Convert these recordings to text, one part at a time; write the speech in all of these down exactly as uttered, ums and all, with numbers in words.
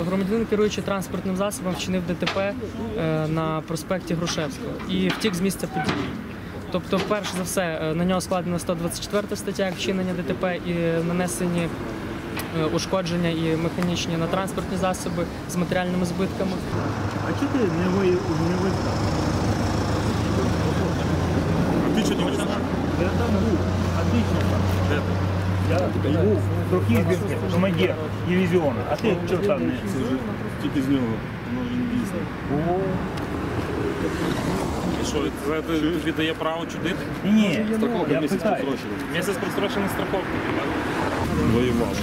Громадянин, керуючи транспортним засобом, вчинив ДТП на проспекті Грушевського і втік з місця події. Тобто, перш за все, на нього складена сто двадцять четверта стаття як вчинення ДТП і нанесені ушкодження і механічні на транспортні засоби з матеріальними збитками. А чого ти не виїхав? А ти чого не виїхав? Я там був. Отлично там. Де ти? Я був в Трохізбірці, командир дивізіону. А ти чого там не? Тільки з нього. Воно він дійсно. І що, це тобі дає право чудити? Ні, я питаю. Місяць прострочений страховки. Воював.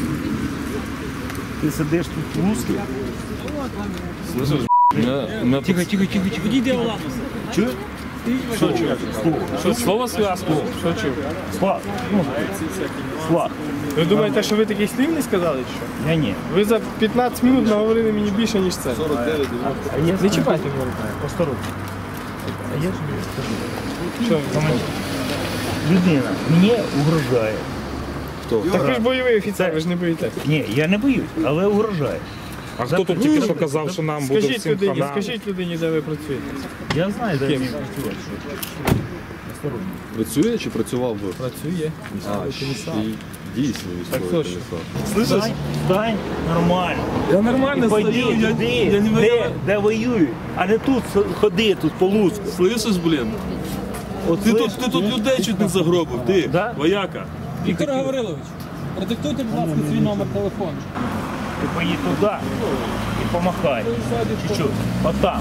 Ти сидиш тут в русській? Слышиш, Тихо, тихо, тихо, тихо. Відійди, Оланус. Чуєш? що чув? Що, слово зв'язку? Що чув? Слав. Ну, Слав. Ви думаєте, що ви таких слів не сказали, чи що? Я ні. Ви за п'ятнадцять хвилин наговорили мені більше, ніж це. А я Не чіпайте мене. Осторожно. А я тобі скажу. Що? Командир. Людина мені угрожає. Так ви ж бойовий офіцер, ви ж не боїтеся. Ні, я не боюсь, але угрожає. А хто тут тільки що казав, що нам буде Скажіть всім людині, хана? скажіть людині, де ви працюєте. Я знаю, де він працює. Осторожно. Працює чи працював би? Працює. А, і дійсно військовий комісар. Слышиш? Стань нормально. Я нормально І пойди туди, де, де воюють, а не тут ходи, тут по Луцьку. Слышиш, блін? От Ти слиш- тут, ти тут людей чуть не загробив, ти, Да? вояка. Віктор Гаврилович, продиктуйте, будь ласка, свій номер телефону. Ти поїдь туди і помахай. Чуть-чуть. Отам.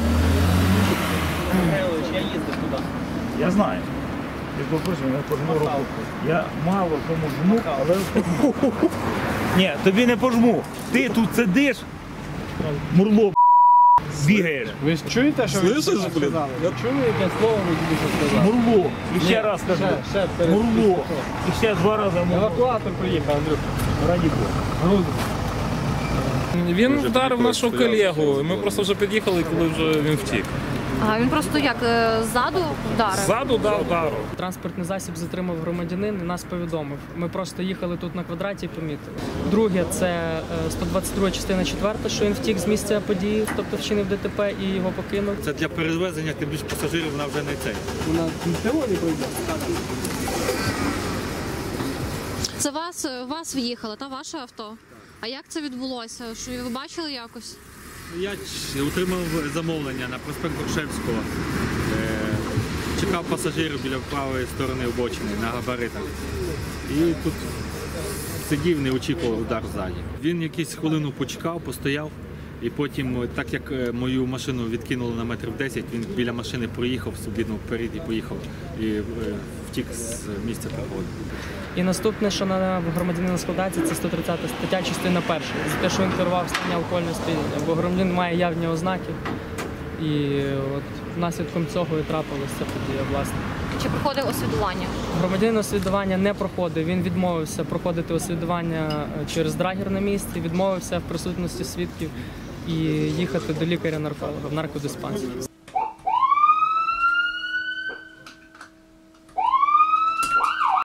Я їздив туди. Я знаю. Ти попросив, я пожму руку. Я мало кому жму, але пожму. Ні, тобі не пожму. Ти тут сидиш, мурло бігаєш. Ви ж чуєте, що ви Слышиш, сказали? блін? Чуєте, яке слово ви тільки що сказали? Мурло. І ще раз кажу. Ще, ще перед Мурло. І ще два рази мурло. Евакуатор приїхав, Андрюх. Раді Бога. Він вдарив нашого колегу, ми просто вже під'їхали, коли вже він втік. А він просто як е, ззаду вдарив? Ззаду дав удару. Транспортний засіб затримав громадянин і нас повідомив. Ми просто їхали тут на квадраті і помітили. Друге, це е, сто двадцять друга частина четверта, що він втік з місця події, тобто вчинив ДТП і його покинув. Це для перевезення тим більше пасажирів, вона вже не цей. Вона ТО не пройде. Це вас, вас в'їхало, та ваше авто? А як це відбулося? Що ви бачили якось? Я ч- отримав замовлення на проспект Грушевського. Е, Чекав пасажирів біля правої сторони обочини на габаритах. І тут сидів, не очікував удар ззаді. Він якусь хвилину почекав, постояв. І потім, так як е, мою машину відкинули на метрів десять, він біля машини проїхав собі ну, вперед і поїхав. І е, втік з місця пригоди. І наступне, що на громадянина складається, це сто тридцята стаття, частина перша. За те, що він керував в стані алкогольного сп'яніння. Бо громадянин має явні ознаки. І от наслідком цього і трапилася ця подія, власне. Чи проходив освідування? Громадянин освідування не проходив. Він відмовився проходити освідування через драгер на місці, відмовився в присутності свідків і їхати до лікаря-нарколога в наркодиспансер.